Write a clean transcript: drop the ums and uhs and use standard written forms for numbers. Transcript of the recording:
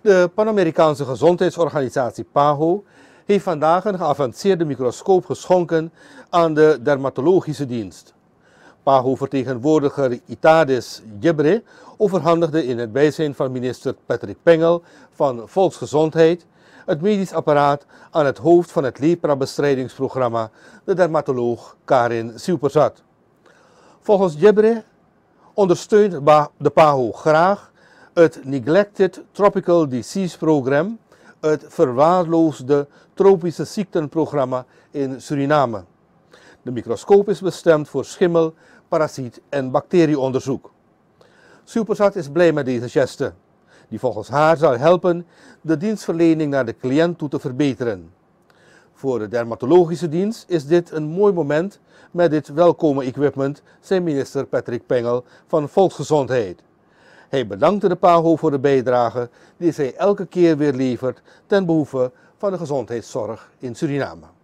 De Pan-Amerikaanse Gezondheidsorganisatie PAHO heeft vandaag een geavanceerde microscoop geschonken aan de dermatologische dienst. PAHO-vertegenwoordiger Itadis Jebre overhandigde in het bijzijn van minister Patrick Pengel van Volksgezondheid het medisch apparaat aan het hoofd van het lepra-bestrijdingsprogramma, de dermatoloog Karin Siupersat. Volgens Jebre ondersteunt de PAHO graag het Neglected Tropical Disease Program, het verwaarloosde tropische ziektenprogramma in Suriname. De microscoop is bestemd voor schimmel, parasiet en bacterieonderzoek. Siupersat is blij met deze geste, die volgens haar zal helpen de dienstverlening naar de cliënt toe te verbeteren. Voor de dermatologische dienst is dit een mooi moment met dit welkome equipment, zei minister Patrick Pengel van Volksgezondheid. Hij bedankte de PAHO voor de bijdrage die zij elke keer weer levert ten behoeve van de gezondheidszorg in Suriname.